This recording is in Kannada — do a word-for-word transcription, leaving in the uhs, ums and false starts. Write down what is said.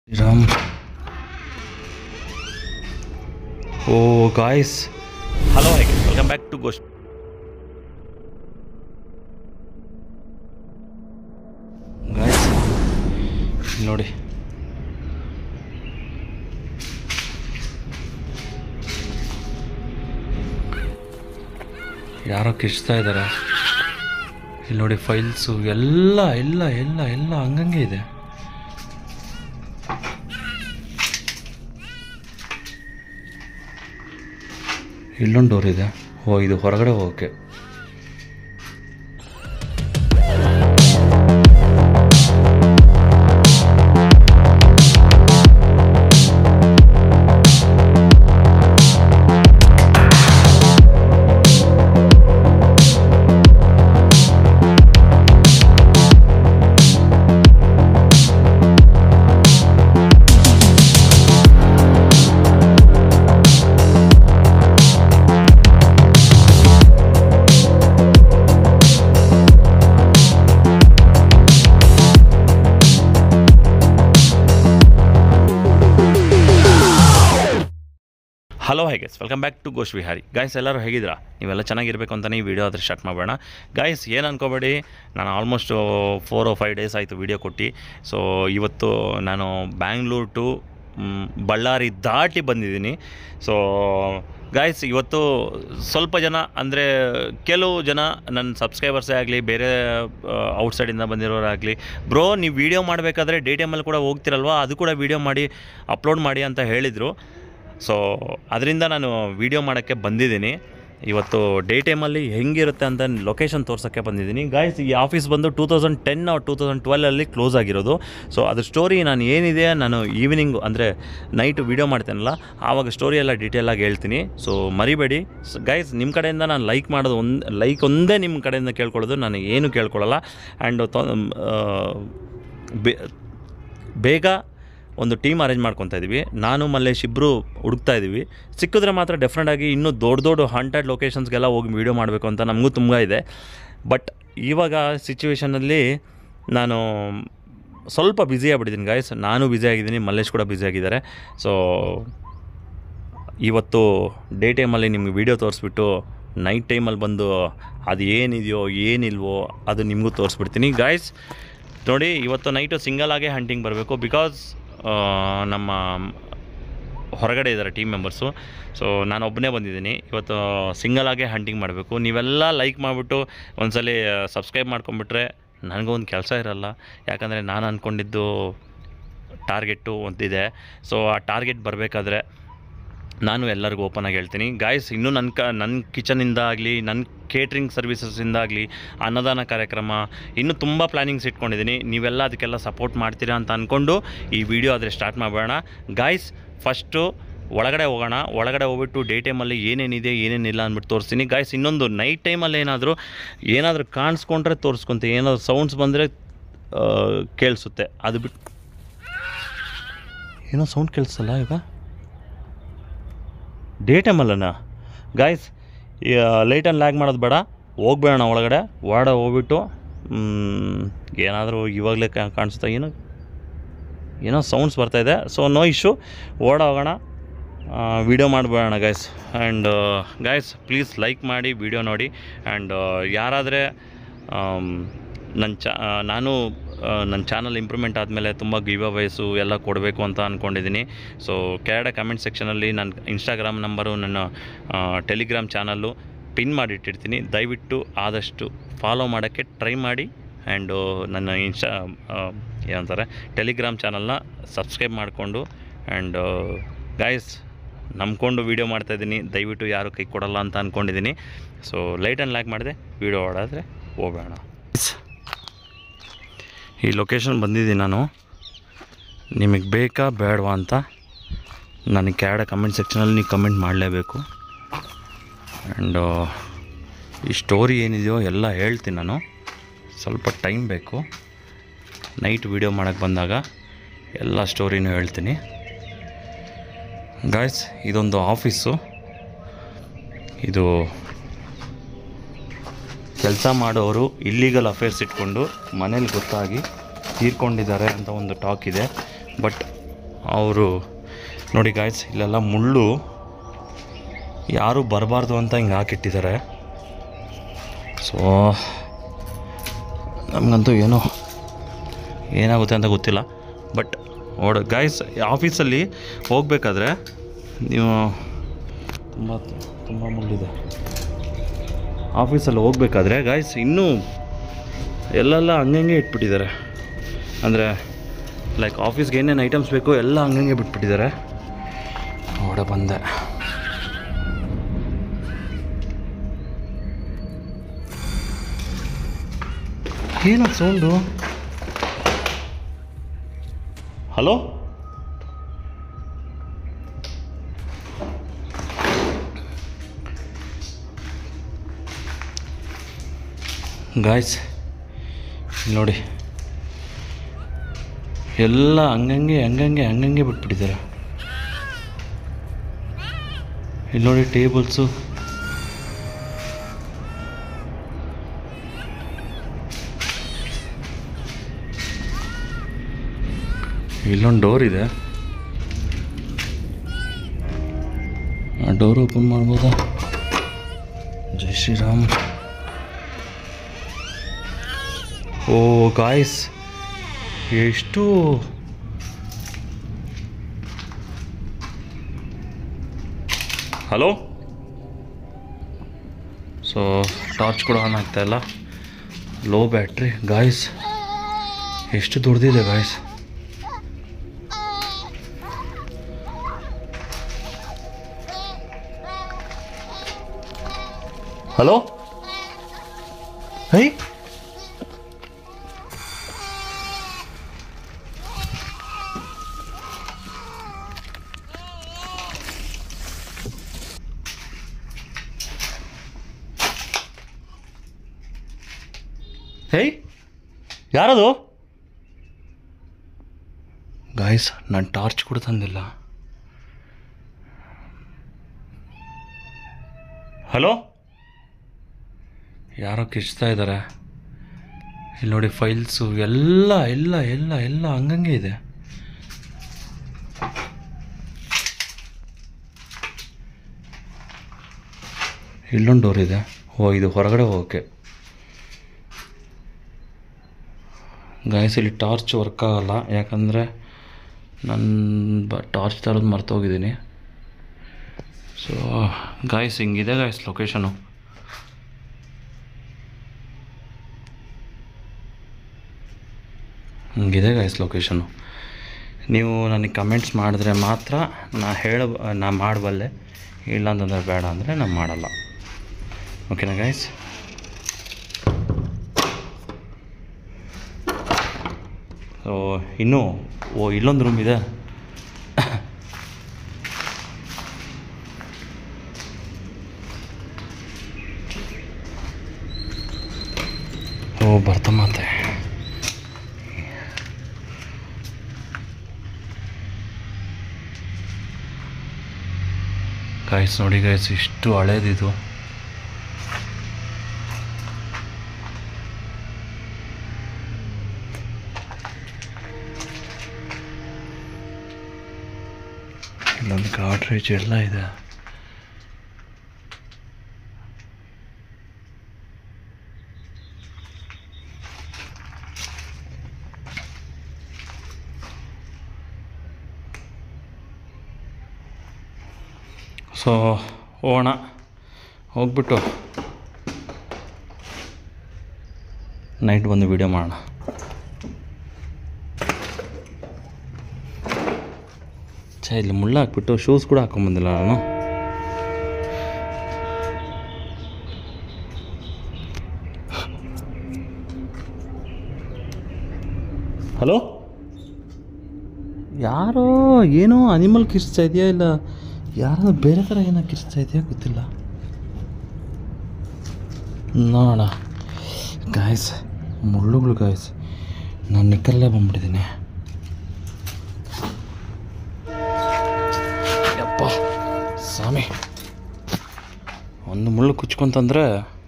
Ram. Oh guys, hello again, welcome back to Ghost. Guys, ನೋಡಿ ಯಾರೋ ಕಿಚ್ತಾ ಇದ್ದಾರೆ. ಇಲ್ಲಿ ನೋಡಿ ಫೈಲ್ಸು ಎಲ್ಲ ಎಲ್ಲ ಎಲ್ಲ ಎಲ್ಲ ಹಂಗಂಗೆ ಇದೆ. ಇಲ್ಲೊಂದು ಡೋರ್ ಇದೆ. ಓ, ಇದು ಹೊರಗಡೆ ಹೋಗೋಕ್ಕೆ. Hello hi guys, welcome back to ghost Vihari. Guys, ಎಲ್ಲರೂ ಹೇಗಿದ್ದೀರಾ? ನೀವೆಲ್ಲ ಚೆನ್ನಾಗಿರಬೇಕು ಅಂತಲೇ ಈ ವಿಡಿಯೋ ಆದರೆ ಸ್ಟಾರ್ಟ್ ಮಾಡೋಣ. ಗಾಯ್ಸ್, ಏನು ಅನ್ಕೋಬೇಡಿ, ನಾನು almost four or five days ಆಯಿತು ವಿಡಿಯೋ ಕೊಟ್ಟು. ಸೊ ಇವತ್ತು ನಾನು ಬ್ಯಾಂಗ್ಳೂರ್ ಟು ಬಳ್ಳಾರಿ ದಾಟಿ ಬಂದಿದ್ದೀನಿ. ಸೊ ಗಾಯ್ಸ್, ಇವತ್ತು ಸ್ವಲ್ಪ ಜನ ಅಂದರೆ ಕೆಲವು ಜನ ನನ್ನ ಸಬ್ಸ್ಕ್ರೈಬರ್ಸೇ ಆಗಲಿ, ಬೇರೆ ಔಟ್ಸೈಡಿಂದ ಬಂದಿರೋರಾಗಲಿ, ಬ್ರೋ ನೀವು ವೀಡಿಯೋ ಮಾಡಬೇಕಾದ್ರೆ ಡೇ ಟೈಮಲ್ಲಿ ಕೂಡ ಹೋಗ್ತಿರಲ್ವ, ಅದು ಕೂಡ ವೀಡಿಯೋ ಮಾಡಿ ಅಪ್ಲೋಡ್ ಮಾಡಿ ಅಂತ ಹೇಳಿದರು. ಸೊ ಅದರಿಂದ ನಾನು ವೀಡಿಯೋ ಮಾಡೋಕ್ಕೆ ಬಂದಿದ್ದೀನಿ. ಇವತ್ತು ಡೇ ಟೈಮಲ್ಲಿ ಹೆಂಗಿರುತ್ತೆ ಅಂತ ಲೊಕೇಶನ್ ತೋರ್ಸೋಕ್ಕೆ ಬಂದಿದ್ದೀನಿ. ಗಾಯ್ಸ್, ಈ ಆಫೀಸ್ ಬಂದು two thousand ten or two thousand ಟ್ವೆಲ್ಲಲ್ಲಿ ಕ್ಲೋಸ್ ಆಗಿರೋದು. ಸೊ ಅದ್ರ ಸ್ಟೋರಿ ನಾನು ಏನಿದೆ ನಾನು ಈವ್ನಿಂಗು ಅಂದರೆ ನೈಟು ವೀಡಿಯೋ ಮಾಡ್ತೇನಲ್ಲ, ಆವಾಗ ಸ್ಟೋರಿ ಎಲ್ಲ ಡೀಟೇಲಾಗಿ ಹೇಳ್ತೀನಿ. ಸೊ ಮರಿಬೇಡಿ ಗೈಸ್, ನಿಮ್ಮ ಕಡೆಯಿಂದ ನಾನು ಲೈಕ್ ಮಾಡೋದು ಒಂದು ಲೈಕ್ ಒಂದೇ ನಿಮ್ಮ ಕಡೆಯಿಂದ ಕೇಳ್ಕೊಳ್ಳೋದು, ನಾನು ಏನು ಕೇಳ್ಕೊಳ್ಳಲ್ಲ. ಆ್ಯಂಡ್ ಬೇಗ ಒಂದು ಟೀಮ್ ಅರೇಂಜ್ ಮಾಡ್ಕೊತಾ ಇದ್ದೀವಿ. ನಾನು ಮಲ್ಲೇಶ್ ಇಬ್ಬರು ಹುಡುಕ್ತಾ ಇದ್ದೀವಿ. ಸಿಕ್ಕಿದ್ರೆ ಮಾತ್ರ ಡೆಫ್ರೆಂಟಾಗಿ ಇನ್ನೂ ದೊಡ್ಡ ದೊಡ್ಡ ಹಾಂಟೆಡ್ ಲೊಕೇಶನ್ಸ್ಗೆಲ್ಲ ಹೋಗಿ ವೀಡಿಯೋ ಮಾಡಬೇಕು ಅಂತ ನಮಗೂ ತುಂಬ ಇದೆ. ಬಟ್ ಇವಾಗ ಸಿಚುವೇಷನಲ್ಲಿ ನಾನು ಸ್ವಲ್ಪ ಬ್ಯುಸಿ ಆಗಿಬಿಟ್ಟಿದ್ದೀನಿ ಗಾಯ್ಸ್. ನಾನು ಬ್ಯುಸಿ ಆಗಿದ್ದೀನಿ, ಮಲ್ಲೇಶ್ ಕೂಡ ಬ್ಯುಸಿ ಆಗಿದ್ದಾರೆ. ಸೊ ಇವತ್ತು ಡೇ ಟೈಮಲ್ಲಿ ನಿಮ್ಗೆ ವೀಡಿಯೋ ತೋರಿಸ್ಬಿಟ್ಟು ನೈಟ್ ಟೈಮಲ್ಲಿ ಬಂದು ಅದು ಏನಿದೆಯೋ ಏನಿಲ್ವೋ ಅದು ನಿಮಗೂ ತೋರಿಸ್ಬಿಡ್ತೀನಿ. ಗಾಯ್ಸ್ ನೋಡಿ, ಇವತ್ತು ನೈಟು ಸಿಂಗಲ್ ಆಗೇ ಹಂಟಿಂಗ್ ಬರಬೇಕು. ಬಿಕಾಸ್ ನಮ್ಮ ಹೊರಗಡೆ ಇದ್ದಾರೆ ಟೀಮ್ ಮೆಂಬರ್ಸು. ಸೊ ನಾನು ಒಬ್ಬನೇ ಬಂದಿದ್ದೀನಿ. ಇವತ್ತು ಸಿಂಗಲ್ ಆಗೇ ಹಂಟಿಂಗ್ ಮಾಡಬೇಕು. ನೀವೆಲ್ಲ ಲೈಕ್ ಮಾಡಿಬಿಟ್ಟು ಒಂದ್ಸಲಿ ಸಬ್ಸ್ಕ್ರೈಬ್ ಮಾಡ್ಕೊಂಬಿಟ್ರೆ ನನಗೂ ಒಂದು ಕೆಲಸ ಇರಲ್ಲ. ಯಾಕಂದರೆ ನಾನು ಅಂದ್ಕೊಂಡಿದ್ದು ಟಾರ್ಗೆಟು ಒಂದಿದೆ. ಸೊ ಆ ಟಾರ್ಗೆಟ್ ಬರಬೇಕಾದ್ರೆ ನಾನು ಎಲ್ಲರಿಗೂ ಓಪನಾಗಿ ಹೇಳ್ತೀನಿ. ಗಾಯ್ಸ್, ಇನ್ನೂ ನನ್ನ ಕ ನನ್ನ ಕಿಚನಿಂದ ಆಗಲಿ, ನನ್ನ ಕೇಟ್ರಿಂಗ್ ಸರ್ವಿಸಸ್ಸಿಂದ ಆಗಲಿ, ಅನ್ನದಾನ ಕಾರ್ಯಕ್ರಮ ಇನ್ನೂ ತುಂಬ ಪ್ಲ್ಯಾನಿಂಗ್ಸ್ ಇಟ್ಕೊಂಡಿದ್ದೀನಿ. ನೀವೆಲ್ಲ ಅದಕ್ಕೆಲ್ಲ ಸಪೋರ್ಟ್ ಮಾಡ್ತೀರಾ ಅಂತ ಅಂದ್ಕೊಂಡು ಈ ವಿಡಿಯೋ ಆದರೆ ಸ್ಟಾರ್ಟ್ ಮಾಡೋಣ. ಗಾಯ್ಸ್, ಫಸ್ಟು ಒಳಗಡೆ ಹೋಗೋಣ. ಒಳಗಡೆ ಹೋಗ್ಬಿಟ್ಟು ಡೇ ಟೈಮಲ್ಲಿ ಏನೇನಿದೆ ಏನೇನಿಲ್ಲ ಅಂದ್ಬಿಟ್ಟು ತೋರಿಸ್ತೀನಿ. ಗಾಯ್ಸ್, ಇನ್ನೊಂದು ನೈಟ್ ಟೈಮಲ್ಲಿ ಏನಾದರೂ ಏನಾದರೂ ಕಾಣಿಸ್ಕೊಂಡ್ರೆ ತೋರಿಸ್ಕೊತೀನಿ. ಏನಾದರೂ ಸೌಂಡ್ಸ್ ಬಂದರೆ ಕೇಳಿಸುತ್ತೆ. ಅದು ಬಿಟ್ಟು ಏನೋ ಸೌಂಡ್ ಕೇಳಿಸಲ್ಲ ಈಗ ಡೇ ಟೈಮಲ್ಲಣ್ಣ. ಗಾಯ್ಸ್, ಲೈಟನ್ನು ಲ್ಯಾಗ್ ಮಾಡೋದು ಬೇಡ, ಹೋಗ್ಬೇಡ ಒಳಗಡೆ. ಒಳಗಡೆ ಹೋಗ್ಬಿಟ್ಟು ಏನಾದರೂ ಇವಾಗಲೇ ಕಾಣಿಸ್ತಾ ಏನೋ ಏನೋ ಸೌಂಡ್ಸ್ ಬರ್ತಾಯಿದೆ. ಸೊ ನೋ ಇಶ್ಯೂ, ಓಡ ಹೋಗೋಣ, ವೀಡಿಯೋ ಮಾಡಿಬಿಡೋಣ guys. And guys, please like ಮಾಡಿ, ವೀಡಿಯೋ ನೋಡಿ. ಆ್ಯಂಡ್ ಯಾರಾದರೆ ನನ್ನ ಚ ನಾನು ನನ್ನ ಚಾನಲ್ ಇಂಪ್ರೂವ್ಮೆಂಟ್ ಆದಮೇಲೆ ತುಂಬ ಗಿವ್ ಅವೇಸು ಎಲ್ಲ ಕೊಡಬೇಕು ಅಂತ ಅಂದ್ಕೊಂಡಿದ್ದೀನಿ. ಸೊ ಕೆಳಗಡೆ ಕಮೆಂಟ್ ಸೆಕ್ಷನಲ್ಲಿ ನನ್ನ ಇನ್ಸ್ಟಾಗ್ರಾಮ್ ನಂಬರು, ನನ್ನ ಟೆಲಿಗ್ರಾಮ್ ಚಾನಲ್ಲು ಪಿನ್ ಮಾಡಿಟ್ಟಿರ್ತೀನಿ. ದಯವಿಟ್ಟು ಆದಷ್ಟು ಫಾಲೋ ಮಾಡೋಕ್ಕೆ ಟ್ರೈ ಮಾಡಿ. ಆ್ಯಂಡು ನನ್ನ ಇನ್ಸ್ಟಾ ಏನಂತಾರೆ ಟೆಲಿಗ್ರಾಮ್ ಚಾನಲ್ನ ಸಬ್ಸ್ಕ್ರೈಬ್ ಮಾಡಿಕೊಂಡು. ಆ್ಯಂಡ್ ಗಾಯ್ಸ್, ನಂಬ್ಕೊಂಡು ವೀಡಿಯೋ ಮಾಡ್ತಾಯಿದ್ದೀನಿ. ದಯವಿಟ್ಟು ಯಾರು ಕೈ ಕೊಡಲ್ಲ ಅಂತ ಅಂದ್ಕೊಂಡಿದ್ದೀನಿ. ಸೊ ಲೈಟ್ ಆ್ಯಂಡ್ ಲ್ಯಾಕ್ ಮಾಡಿದೆ, ವೀಡಿಯೋ ಓಡಾದರೆ ಹೋಗೋಣ. ಈ ಲೊಕೇಶನ್ ಬಂದಿದ್ದೀನಿ ನಾನು. ನಿಮಗೆ ಬೇಕಾ ಬೇಡವಾ ಅಂತ ನನಗೆ ಕೆಳಗಡೆ ಕಮೆಂಟ್ ಸೆಕ್ಷನಲ್ಲಿ ನೀವು ಕಮೆಂಟ್ ಮಾಡಲೇಬೇಕು. ಆ್ಯಂಡು ಈ ಸ್ಟೋರಿ ಏನಿದೆಯೋ ಎಲ್ಲ ಹೇಳ್ತೀನಿ ನಾನು. ಸ್ವಲ್ಪ ಟೈಮ್ ಬೇಕು. ನೈಟ್ ವೀಡಿಯೋ ಮಾಡೋಕ್ಕೆ ಬಂದಾಗ ಎಲ್ಲ ಸ್ಟೋರಿನೂ ಹೇಳ್ತೀನಿ. ಗಾಯ್ಸ್, ಇದೊಂದು ಆಫೀಸು. ಇದು ಕೆಲಸ ಮಾಡೋರು ಇಲ್ಲೀಗಲ್ ಅಫೇರ್ಸ್ ಇಟ್ಕೊಂಡು ಮನೇಲಿ ಗೊತ್ತಾಗಿ ತೀರ್ಕೊಂಡಿದ್ದಾರೆ ಅಂತ ಒಂದು ಟಾಕ್ ಇದೆ. ಬಟ್ ಅವರು ನೋಡಿ ಗಾಯ್ಸ್, ಇಲ್ಲೆಲ್ಲ ಮುಳ್ಳು ಯಾರೂ ಬರಬಾರ್ದು ಅಂತ ಹಿಂಗೆ ಹಾಕಿಟ್ಟಿದ್ದಾರೆ. ಸೊ ನಮಗಂತೂ ಏನೋ ಏನಾಗುತ್ತೆ ಅಂತ ಗೊತ್ತಿಲ್ಲ. ಬಟ್ ಓಡ ಗಾಯ್ಸ್, ಆಫೀಸಲ್ಲಿ ಹೋಗಬೇಕಾದ್ರೆ ನೀವು ತುಂಬ ತುಂಬ ಮುಳ್ಳಿದೆ. ಆಫೀಸಲ್ಲಿ ಹೋಗ್ಬೇಕಾದ್ರೆ ಗಾಯ್ಸ್ ಇನ್ನೂ ಎಲ್ಲೆಲ್ಲ ಹಂಗಂಗೆ ಇಟ್ಬಿಟ್ಟಿದ್ದಾರೆ. ಅಂದರೆ ಲೈಕ್ ಆಫೀಸ್ಗೆ ಏನೇನು ಐಟಮ್ಸ್ ಬೇಕೋ ಎಲ್ಲ ಹಂಗಂಗೆ ಬಿಟ್ಬಿಟ್ಟಿದ್ದಾರೆ. ಓಡ ಬಂದೆ. ಏನದು ಸೌಂಡು? ಹಲೋ, ಗಾಯ್ಸ್ ನೋಡಿ, ಎಲ್ಲ ಹಂಗಂಗೆ ಹಂಗಂಗೆ ಹಂಗಂಗೆ ಬಿಟ್ಬಿಟ್ಟಿದ್ದಾರೆ. ಇಲ್ಲಿ ನೋಡಿ ಟೇಬಲ್ಸು, ಇಲ್ಲೊಂದು ಡೋರ್ ಇದೆ. ಆ ಡೋರ್ ಓಪನ್ ಮಾಡ್ಬೋದಾ? ಜೈ ಶ್ರೀರಾಮ್. ಓ ಗಾಯ್ಸ್, ಎಷ್ಟು ಹಲೋ. ಸೊ ಟಾರ್ಚ್ ಕೂಡ ಆನ್ ಆಗ್ತಾಯಿಲ್ಲ, ಲೋ ಬ್ಯಾಟ್ರಿ. ಗಾಯ್ಸ್ ಎಷ್ಟು ದೊಡ್ಡದಿದೆ ಗಾಯ್ಸ್. ಹಲೋ, ಹೈ ಹೇ, ಯಾರದು? ಗಾಯ್ಸ್, ನಾನು ಟಾರ್ಚ್ ಕೂಡ ತಂದಿಲ್ಲ. ಹಲೋ, ಯಾರೋ ಕಿಚ್ತಾ ಇದ್ದಾರೆ. ಇಲ್ಲಿ ನೋಡಿ ಫೈಲ್ಸು ಎಲ್ಲ ಎಲ್ಲ ಎಲ್ಲ ಎಲ್ಲ ಹಂಗಂಗೆ ಇದೆ. ಇಲ್ಲೊಂದು ಡೋರ್ ಇದೆ. ಓ, ಇದು ಹೊರಗಡೆ ಹೋಗೋಕ್ಕೆ. ಗಾಯ್ಸ್, ಇಲ್ಲಿ ಟಾರ್ಚ್ ವರ್ಕ್ ಆಗಲ್ಲ, ಯಾಕಂದರೆ ನಾನು ಬ ಟಾರ್ಚ್ ತರೋದು ಮರ್ತೋಗಿದ್ದೀನಿ. ಸೊ ಗಾಯ್ಸ್, ಹಿಂಗಿದೆ ಗಾಯ್ಸ್ ಲೊಕೇಶನು. ಹಿಂಗಿದೆ ಗಾಯ್ಸ್ ಲೊಕೇಶನು. ನೀವು ನನಗೆ ಕಮೆಂಟ್ಸ್ ಮಾಡಿದ್ರೆ ಮಾತ್ರ ನಾ ಹೇಳ ನಾ ಮಾಡಬಲ್ಲೆ, ಇಲ್ಲ ಅಂತಂದರೆ ಬೇಡ ಅಂದರೆ ನಾನು ಮಾಡಲ್ಲ. ಓಕೆನಾ ಗಾಯ್ಸ್? ಸೊ ಇನ್ನೂ ಓ ಇಲ್ಲೊಂದು ರೂಮ್ ಇದೆ. ಓ ಬರ್ತಮ್ಮಂತೆ. ಗಾಯ್ಸ್ ನೋಡಿ ಗಾಯ್ಸ್, ಇಷ್ಟು ಹಳೇದಿದು. ಇಲ್ಲೊಂದು ಗಾಡ್ರೇಜ್ ಎಲ್ಲ ಇದೆ. ಸೊ ಹೋಗೋಣ, ಹೋಗ್ಬಿಟ್ಟು ನೈಟ್ ಬಂದು ವಿಡಿಯೋ ಮಾಡೋಣ. ಛೇ, ಇಲ್ಲಿ ಮುಳ್ಳು ಹಾಕ್ಬಿಟ್ಟು ಶೂಸ್ ಕೂಡ ಹಾಕ್ಕೊಂಬಂದಿಲ್ಲ ನಾನು. ಹಲೋ, ಯಾರೋ ಏನೋ ಅನಿಮಲ್ ಕಿರ್ಚ್ತಾ ಇದೆಯಾ, ಇಲ್ಲ ಯಾರೋ ಬೇರೆ ಥರ ಏನೋ ಕಿರ್ಚ್ತಾ ಇದೆಯಾ ಗೊತ್ತಿಲ್ಲ. ನೋಡೋಣ ಗಾಯ್ಸ್, ಮುಳ್ಳುಗಳು ಗಾಯ್ಸ್, ನಾನು ನಿಕ್ಕಲ್ಲೇ ಬಂದ್ಬಿಟ್ಟಿದ್ದೀನಿ. ಯಪ್ಪ ಸ್ವಾಮಿ, ಒಂದು ಮುಳ್ಳು ಕುಚ್ಕೊಂತಂದರೆ